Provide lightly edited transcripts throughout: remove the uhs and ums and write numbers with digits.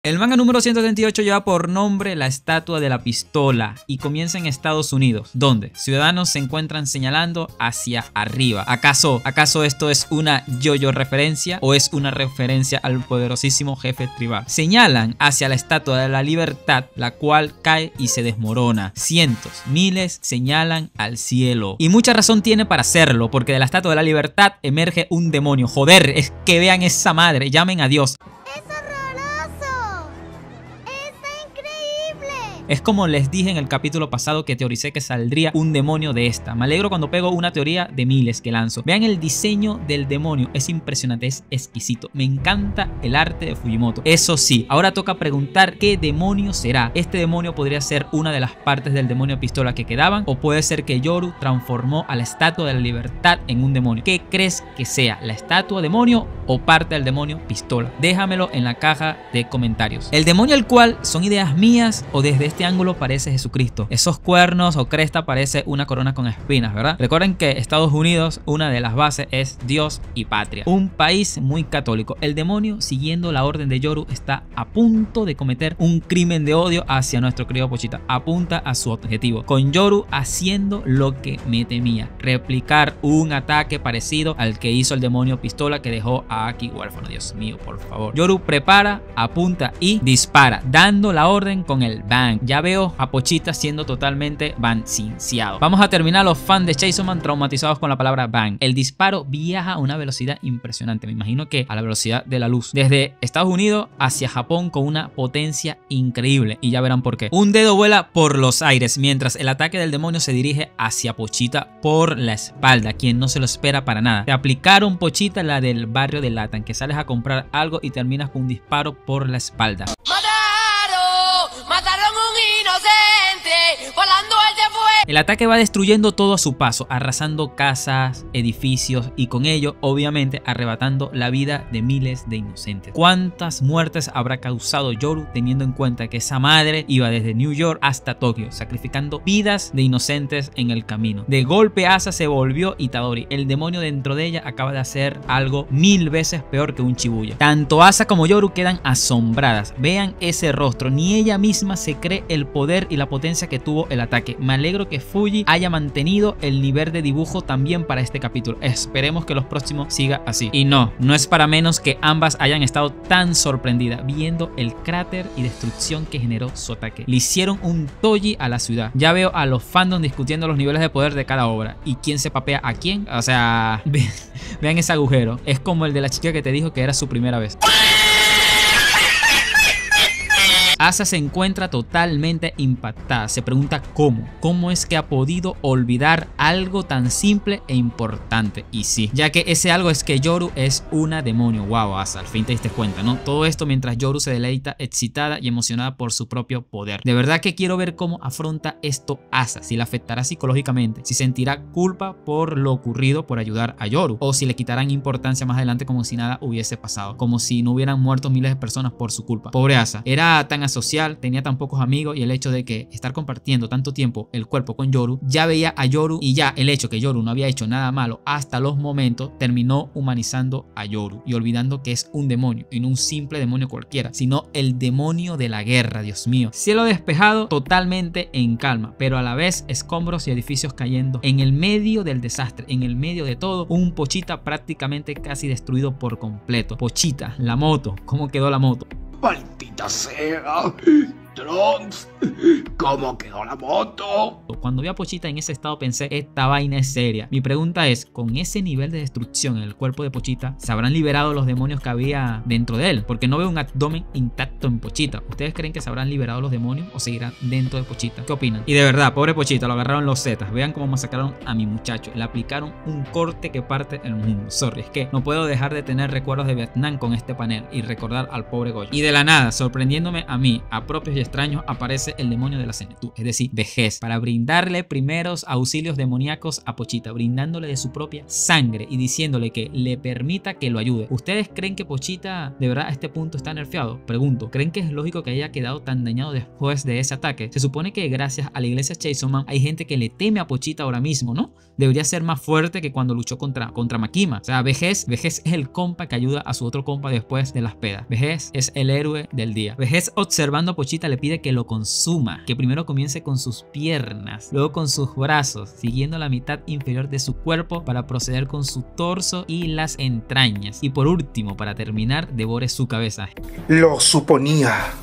El manga número 178 lleva por nombre La Estatua de la Pistola y comienza en Estados Unidos, donde ciudadanos se encuentran señalando hacia arriba. ¿Acaso esto es una yo-yo referencia o es una referencia al poderosísimo jefe tribal? Señalan hacia la Estatua de la Libertad, la cual cae y se desmorona. Cientos, miles señalan al cielo. Y mucha razón tiene para hacerlo, porque de la Estatua de la Libertad emerge un demonio. Joder, es que vean esa madre, llamen a Dios. Es como les dije en el capítulo pasado que teoricé que saldría un demonio de esta. Me alegro cuando pego una teoría de miles que lanzo. Vean el diseño del demonio, es impresionante, es exquisito. Me encanta el arte de Fujimoto. Eso sí, ahora toca preguntar qué demonio será. Este demonio podría ser una de las partes del demonio pistola que quedaban, o puede ser que Yoru transformó a la Estatua de la Libertad en un demonio. ¿Qué crees que sea? ¿La estatua demonio o parte del demonio pistola? Déjamelo en la caja de comentarios. El demonio al cual son ideas mías o desde este ángulo parece Jesucristo. Esos cuernos o cresta parece una corona con espinas, ¿verdad? Recuerden que Estados Unidos, una de las bases es Dios y patria. Un país muy católico. El demonio, siguiendo la orden de Yoru, está a punto de cometer un crimen de odio hacia nuestro querido Pochita. Apunta a su objetivo. Con Yoru haciendo lo que me temía. Replicar un ataque parecido al que hizo el demonio pistola que dejó a Aki huérfano. Dios mío, por favor. Yoru prepara, apunta y dispara, dando la orden con el bang. Ya veo a Pochita siendo totalmente bancinciado. Vamos a terminar los fans de Chainsaw Man traumatizados con la palabra bang. El disparo viaja a una velocidad impresionante. Me imagino que a la velocidad de la luz. Desde Estados Unidos hacia Japón con una potencia increíble. Y ya verán por qué. Un dedo vuela por los aires mientras el ataque del demonio se dirige hacia Pochita por la espalda. Quien no se lo espera para nada. Te aplicaron, Pochita, la del barrio de Latan, que sales a comprar algo y terminas con un disparo por la espalda. ¡Mataron un inocente! ¡Volando el de fuego! El ataque va destruyendo todo a su paso, arrasando casas, edificios y con ello, obviamente, arrebatando la vida de miles de inocentes. ¿Cuántas muertes habrá causado Yoru teniendo en cuenta que esa madre iba desde New York hasta Tokio, sacrificando vidas de inocentes en el camino? De golpe Asa se volvió Itadori. El demonio dentro de ella acaba de hacer algo 1000 veces peor que un Shibuya. Tanto Asa como Yoru quedan asombradas. Vean ese rostro, ni ella misma se cree el poder y la potencia que tuvo el ataque. Me alegro que Fuji haya mantenido el nivel de dibujo también para este capítulo. Esperemos que los próximos siga así. Y no es para menos que ambas hayan estado tan sorprendidas viendo el cráter y destrucción que generó su ataque. Le hicieron un toji a la ciudad. Ya veo a los fandom discutiendo los niveles de poder de cada obra y quién se papea a quién. O sea, vean ese agujero. Es como el de la chica que te dijo que era su primera vez. Asa se encuentra totalmente impactada. Se pregunta cómo es que ha podido olvidar algo tan simple e importante. Y sí, ya que ese algo es que Yoru es una demonio. Wow, Asa, al fin te diste cuenta, ¿no? Todo esto mientras Yoru se deleita, excitada y emocionada por su propio poder. De verdad que quiero ver cómo afronta esto Asa, si la afectará psicológicamente, si sentirá culpa por lo ocurrido por ayudar a Yoru, o si le quitarán importancia más adelante como si nada hubiese pasado, como si no hubieran muerto miles de personas por su culpa. Pobre Asa, era tan social, tenía tan pocos amigos y el hecho de que estar compartiendo tanto tiempo el cuerpo con Yoru, ya veía a Yoru y ya el hecho que Yoru no había hecho nada malo hasta los momentos terminó humanizando a Yoru y olvidando que es un demonio y no un simple demonio cualquiera, sino el demonio de la guerra. Dios mío, cielo despejado, totalmente en calma, pero a la vez escombros y edificios cayendo en el medio del desastre, en el medio de todo, un Pochita prácticamente casi destruido por completo. Pochita, la moto, ¿cómo quedó la moto? ¡Maldita sea! Trunks, ¿cómo quedó la moto? Cuando vi a Pochita en ese estado pensé, esta vaina es seria. Mi pregunta es, con ese nivel de destrucción en el cuerpo de Pochita, ¿se habrán liberado los demonios que había dentro de él? Porque no veo un abdomen intacto en Pochita. ¿Ustedes creen que se habrán liberado los demonios o seguirán dentro de Pochita? ¿Qué opinan? Y de verdad, pobre Pochita, lo agarraron los Zetas. Vean cómo masacraron a mi muchacho. Le aplicaron un corte que parte el mundo. Sorry, es que no puedo dejar de tener recuerdos de Vietnam con este panel y recordar al pobre Goyo. Y de la nada, sorprendiéndome a mí, a propios y y extraños aparece el demonio de la senectud, es decir, vejez, para brindarle primeros auxilios demoníacos a Pochita, brindándole de su propia sangre y diciéndole que le permita que lo ayude. ¿Ustedes creen que Pochita de verdad a este punto está nerfeado? Pregunto, ¿creen que es lógico que haya quedado tan dañado después de ese ataque? Se supone que gracias a la iglesia Chainsaw Man hay gente que le teme a Pochita ahora mismo, ¿no? Debería ser más fuerte que cuando luchó contra Makima. O sea, Vejez es el compa que ayuda a su otro compa después de las pedas. Vejez es el héroe del día. Vejez, observando a Pochita, le pide que lo consuma, que primero comience con sus piernas, luego con sus brazos, siguiendo la mitad inferior de su cuerpo para proceder con su torso y las entrañas, y por último, para terminar, devore su cabeza. Lo suponía.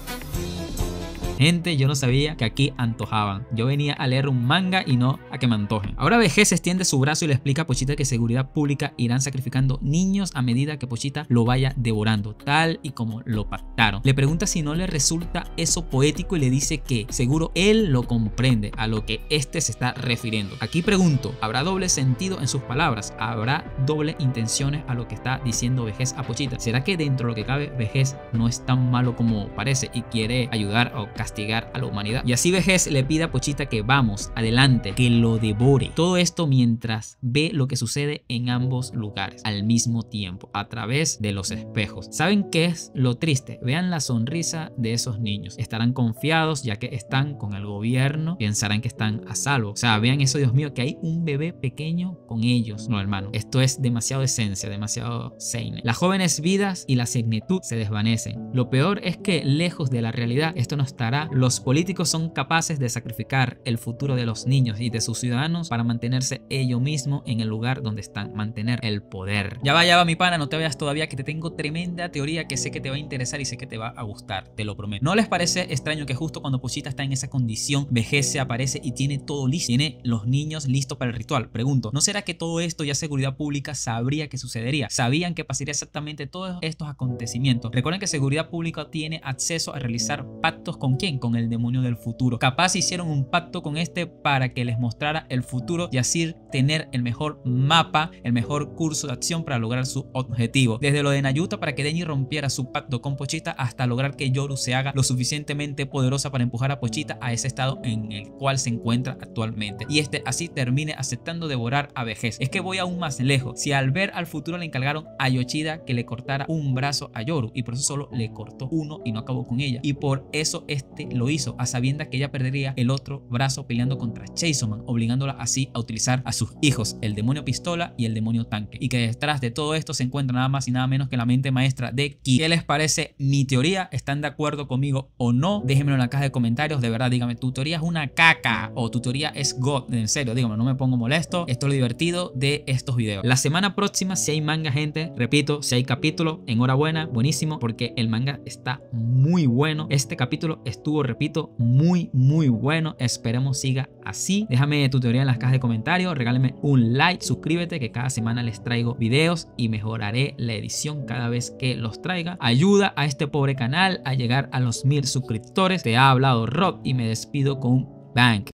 Gente, yo no sabía que aquí antojaban. Yo venía a leer un manga y no a que me antojen. Ahora Vejez extiende su brazo y le explica a Pochita que seguridad pública irán sacrificando niños a medida que Pochita lo vaya devorando, tal y como lo pactaron. Le pregunta si no le resulta eso poético y le dice que seguro él lo comprende a lo que este se está refiriendo. Aquí pregunto, ¿habrá doble sentido en sus palabras? ¿Habrá doble intenciones a lo que está diciendo Vejez a Pochita? ¿Será que dentro de lo que cabe Vejez no es tan malo como parece y quiere ayudar o castigar a la humanidad? Y así Vejez le pide a Pochita que vamos, adelante, que lo devore. Todo esto mientras ve lo que sucede en ambos lugares al mismo tiempo, a través de los espejos. ¿Saben qué es lo triste? Vean la sonrisa de esos niños. Estarán confiados ya que están con el gobierno, pensarán que están a salvo. O sea, vean eso, Dios mío, que hay un bebé pequeño con ellos. No, hermano, esto es demasiado esencia, demasiado seinen. Las jóvenes vidas y la senectud se desvanecen. Lo peor es que lejos de la realidad esto no estará. Los políticos son capaces de sacrificar el futuro de los niños y de sus ciudadanos para mantenerse ellos mismos en el lugar donde están, mantener el poder. Ya va mi pana, no te vayas todavía, que te tengo tremenda teoría que sé que te va a interesar y sé que te va a gustar, te lo prometo. ¿No les parece extraño que justo cuando Pochita está en esa condición, Vejez se aparece y tiene todo listo? Tiene los niños listos para el ritual. Pregunto, ¿no será que todo esto ya seguridad pública sabría que sucedería? ¿Sabían que pasaría exactamente todos estos acontecimientos? Recuerden que seguridad pública tiene acceso a realizar pactos ¿con quién? Con el demonio del futuro. Capaz hicieron un pacto con este para que les mostrara el futuro y así tener el mejor mapa, el mejor curso de acción para lograr su objetivo. Desde lo de Nayuta para que Denji rompiera su pacto con Pochita hasta lograr que Yoru se haga lo suficientemente poderosa para empujar a Pochita a ese estado en el cual se encuentra actualmente. Y este así termine aceptando devorar a Vejez. Es que voy aún más lejos. Si al ver al futuro le encargaron a Yoshida que le cortara un brazo a Yoru y por eso solo le cortó uno y no acabó con ella. Y por eso este lo hizo a sabiendas que ella perdería el otro brazo peleando contra Chainsaw Man, obligándola así a utilizar a sus hijos, el demonio pistola y el demonio tanque, y que detrás de todo esto se encuentra nada más y nada menos que la mente maestra de Ki. ¿Qué les parece mi teoría? ¿Están de acuerdo conmigo o no? Déjenmelo en la caja de comentarios. De verdad, dígame, ¿tu teoría es una caca o tu teoría es God? En serio, dígame, no me pongo molesto. Esto es lo divertido de estos videos. La semana próxima, si hay manga, gente, repito, si hay capítulo, enhorabuena, buenísimo, porque el manga está muy bueno. Este capítulo estuvo, repito, muy bueno. Esperemos siga así. Déjame tu teoría en las cajas de comentarios, regálame un like, suscríbete, que cada semana les traigo videos y mejoraré la edición cada vez que los traiga. Ayuda a este pobre canal a llegar a los 1000 suscriptores. Te ha hablado Rob y me despido con un bang.